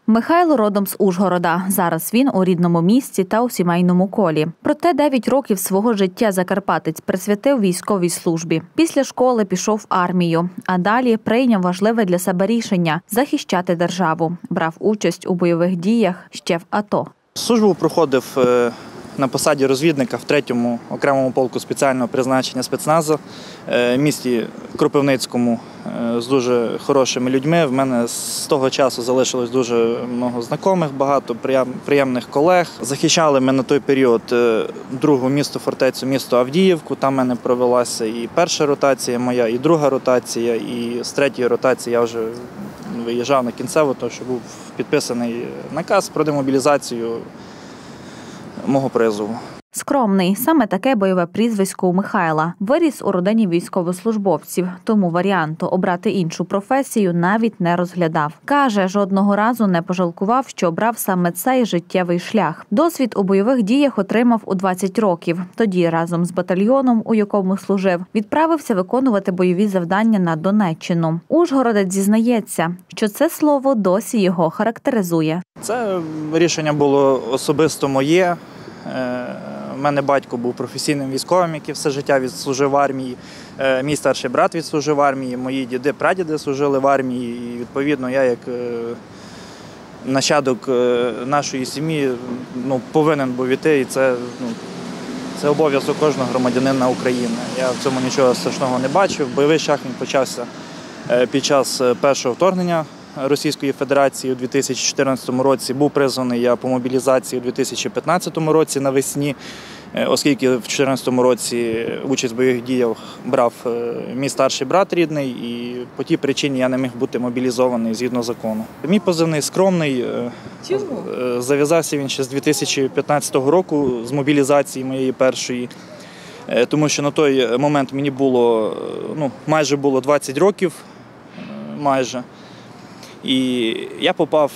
Михайло родом з Ужгорода. Зараз він у рідному місті та у сімейному колі. Проте 9 років свого життя закарпатець присвятив військовій службі. Після школи пішов в армію, а далі прийняв важливе для себе рішення – захищати державу. Брав участь у бойових діях ще в АТО. Службу проходив на посаді розвідника в 3-му окремому полку спеціального призначення спецназу в місті Кропивницькому з дуже хорошими людьми. В мене з того часу залишилось дуже багато знайомих, багато приємних колег. Захищали ми на той період другу місто-фортецю, місто Авдіївку. Там в мене провелася і перша ротація моя, і друга ротація, і з 3-ї ротації я вже виїжджав на кінцеву, тому що був підписаний наказ про демобілізацію мого призову. Скромний – саме таке бойове прізвисько у Михайла. Виріс у родині військовослужбовців, тому варіанту обрати іншу професію навіть не розглядав. Каже, жодного разу не пожалкував, що обрав саме цей життєвий шлях. Досвід у бойових діях отримав у 20 років. Тоді разом з батальйоном, у якому служив, відправився виконувати бойові завдання на Донеччину. Ужгородець зізнається, що це слово досі його характеризує. Це рішення було особисто моє. У мене батько був професійним військовим, який все життя відслужив в армії. Мій старший брат відслужив в армії, мої діди, прадіди служили в армії. І, відповідно, я як нащадок нашої сім'ї повинен був іти, і це обов'язок кожного громадянина України. Я в цьому нічого страшного не бачив. Бойовий шлях він почався під час першого вторгнення Російської Федерації у 2014 році. Був призваний я по мобілізації у 2015 році навесні, оскільки в 2014 році участь в бойових діях брав мій старший брат рідний, і по тій причині я не міг бути мобілізований згідно закону. Мій позивний скромний. Чому? Зав'язався він ще з 2015 року, з мобілізації моєї першої, тому що на той момент мені було, майже було 20 років, майже. І я попав,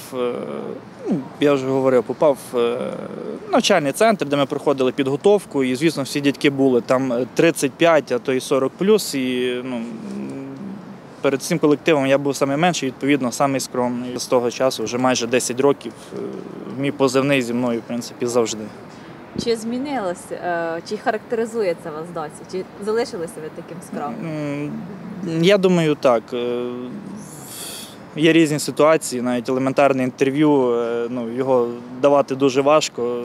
я вже говорив, попав в навчальний центр, де ми проходили підготовку, і, звісно, всі дядьки були там 35, а то й 40+, і перед цим колективом я був найменший, відповідно, самий скромний. З того часу вже майже 10 років мій позивний зі мною, в принципі, завжди. Чи змінилося, чи характеризує це вас досі, чи залишилися ви таким скромним? Я думаю, так. Є різні ситуації, навіть елементарне інтерв'ю, його давати дуже важко.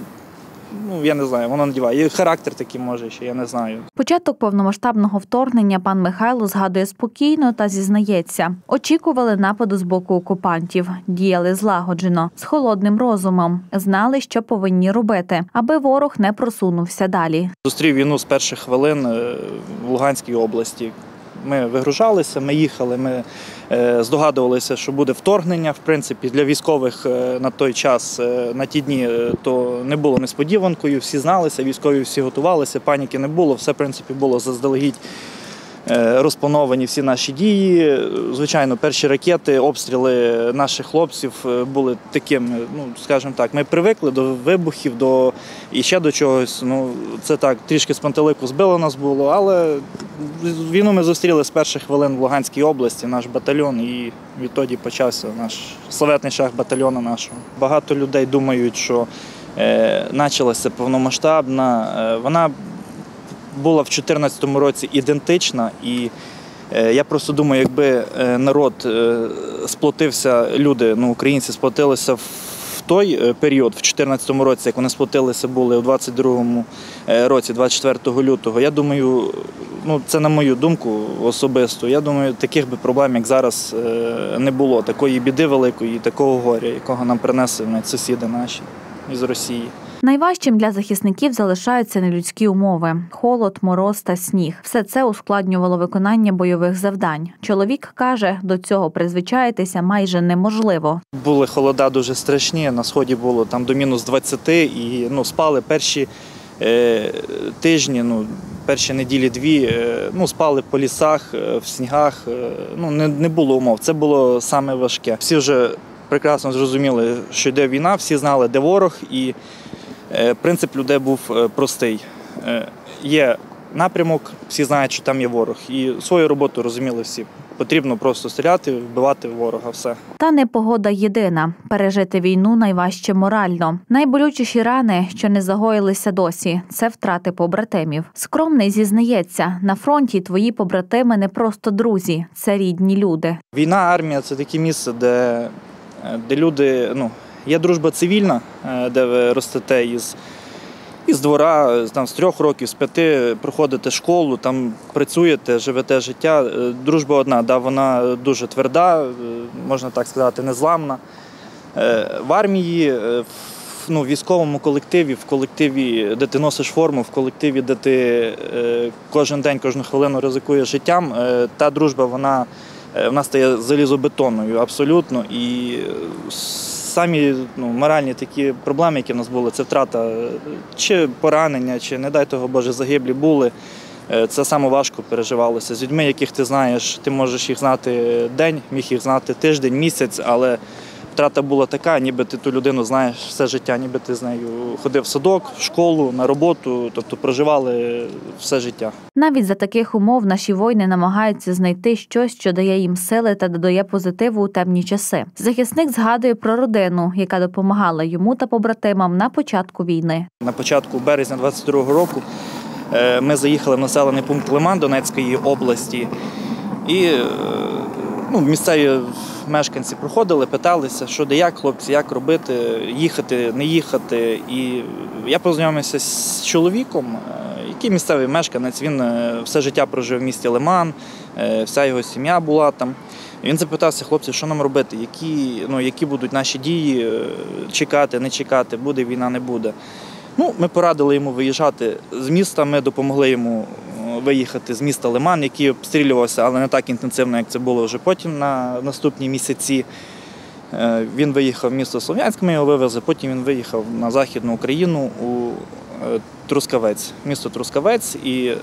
Я не знаю, воно надіває. І характер такий може ще, я не знаю. Початок повномасштабного вторгнення пан Михайло згадує спокійно та зізнається. Очікували нападу з боку окупантів, діяли злагоджено, з холодним розумом, знали, що повинні робити, аби ворог не просунувся далі. Зустрів війну з перших хвилин в Луганській області. Ми вигружалися, ми їхали, ми здогадувалися, що буде вторгнення. В принципі, для військових на той час, на ті дні, то не було несподіванкою. Всі зналися, військові всі готувалися, паніки не було. Все, в принципі, було заздалегідь розплановані всі наші дії. Звичайно, перші ракети, обстріли наших хлопців були такими, скажімо так, ми привикли до вибухів, і ще до чогось. Це так, трішки з пантелику збило нас було, але війну ми зустріли з перших хвилин в Луганській області, наш батальйон, і відтоді почався наш славетний шлях батальйону нашого. Багато людей думають, що почалася повномасштабна, вона була в 2014 році ідентична, і я просто думаю, якби народ сплотився, люди, українці сплотилися в той період, в 2014 році, як вони сплотилися були у 2022 році, 24 лютого, я думаю, це на мою думку особисто, я думаю, таких би проблем, як зараз, не було, такої біди великої, такого горя, якого нам принесли сусіди наші із Росії. Найважчим для захисників залишаються нелюдські умови – холод, мороз та сніг. Все це ускладнювало виконання бойових завдань. Чоловік каже, до цього призвичаїтися майже неможливо. Були холода дуже страшні, на сході було там до мінус 20, і спали перші тижні, перші неділі-дві, спали по лісах, в снігах, не було умов. Це було саме важке. Всі вже прекрасно зрозуміли, що йде війна, всі знали, де ворог, і принцип людей був простий. Є напрямок, всі знають, що там є ворог. І свою роботу розуміли всі потрібно просто стріляти, вбивати ворога, все. Та не погода єдина. Пережити війну найважче морально. Найболючіші рани, що не загоїлися досі – це втрати побратимів. Скромний зізнається, на фронті твої побратими не просто друзі, це рідні люди. Війна, армія – це таке місце, де люди, є дружба цивільна, де ви ростете із двора, там, з 3 років, з 5 проходите школу, там працюєте, живете життя. Дружба одна, вона дуже тверда, можна так сказати, незламна. В армії, в військовому колективі, в колективі, де ти носиш форму, в колективі, де ти кожен день, кожну хвилину ризикуєш життям, та дружба, вона стає залізобетонною абсолютно. І самі моральні такі проблеми, які в нас були, це втрата чи поранення, чи, не дай того Боже, загиблі були. Це саме важко переживалося. З людьми, яких ти знаєш, ти можеш їх знати день, міг їх знати тиждень, місяць, але втрата була така, ніби ти ту людину знаєш все життя, ніби ти з нею ходив в садок, в школу, на роботу, тобто проживали все життя. Навіть за таких умов наші воїни намагаються знайти щось, що дає їм сили та додає позитиву у темні часи. Захисник згадує про родину, яка допомагала йому та побратимам на початку війни. На початку березня 22-го року ми заїхали в населений пункт Лиман Донецької області. І місцеві мешканці проходили, питалися, що де як, хлопці, як робити, їхати, не їхати. І я познайомився з чоловіком, який місцевий мешканець, він все життя прожив в місті Лиман, вся його сім'я була там. І він запитався, хлопці, що нам робити, які будуть наші дії, чекати, не чекати, буде війна, не буде. Ми порадили йому виїжджати з міста, ми допомогли йому виїхати з міста Лиман, який обстрілювався, але не так інтенсивно, як це було вже потім на наступні місяці. Він виїхав в місто Слов'янськ, ми його вивезли, потім він виїхав на Західну Україну у Трускавець, місто Трускавець. І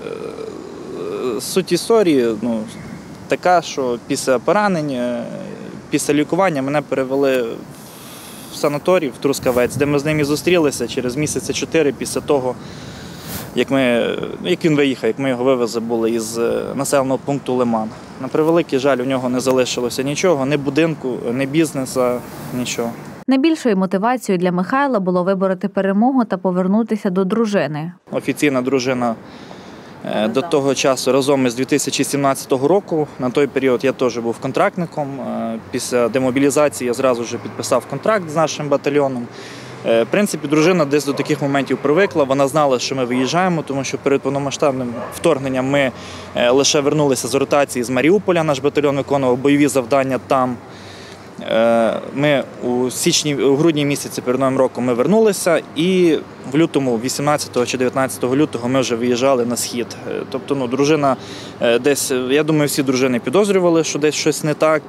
суть історії така, що після поранень, після лікування мене перевели в санаторій в Трускавець, де ми з ним і зустрілися через місяці 4 після того, як він виїхав, як ми його вивезли були із населеного пункту Лиман. На превеликий жаль, у нього не залишилося нічого, ні будинку, ні бізнесу, нічого. Найбільшою мотивацією для Михайла було вибороти перемогу та повернутися до дружини. Офіційна дружина до того часу разом із 2017 року. На той період я теж був контрактником. Після демобілізації я зразу ж підписав контракт з нашим батальйоном. В принципі, дружина десь до таких моментів привикла, вона знала, що ми виїжджаємо, тому що перед повномасштабним вторгненням ми лише вернулися з ротації з Маріуполя, наш батальйон виконував бойові завдання там. Ми у грудні місяці перед Новим роком ми вернулися і в лютому, 18 чи 19 лютого ми вже виїжджали на схід. Тобто, дружина десь, я думаю, всі дружини підозрювали, що десь щось не так,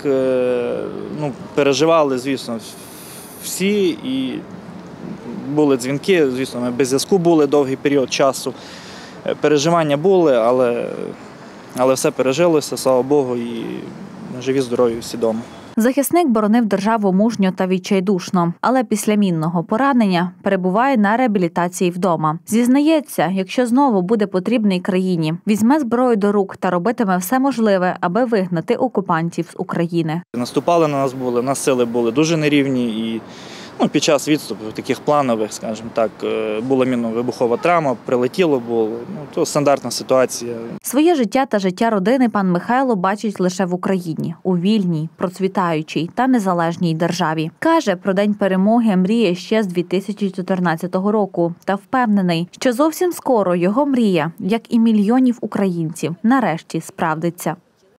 переживали, звісно, всі і були дзвінки, звісно, ми без зв'язку були довгий період часу. Переживання були, але все пережилося, слава Богу, і живі, здорові всі вдома. Захисник боронив державу мужньо та відчайдушно, але після мінного поранення перебуває на реабілітації вдома. Зізнається, якщо знову буде потрібний країні, візьме зброю до рук та робитиме все можливе, аби вигнати окупантів з України. Наступали на нас були, у нас сили були дуже нерівні і під час відступів таких планових, скажімо так, була мінно-вибухова травма, прилетіло було, то стандартна ситуація. Своє життя та життя родини пан Михайло бачить лише в Україні, у вільній, процвітаючій та незалежній державі. Каже, про День перемоги мріє ще з 2014 року та впевнений, що зовсім скоро його мрія, як і мільйонів українців, нарешті справдиться.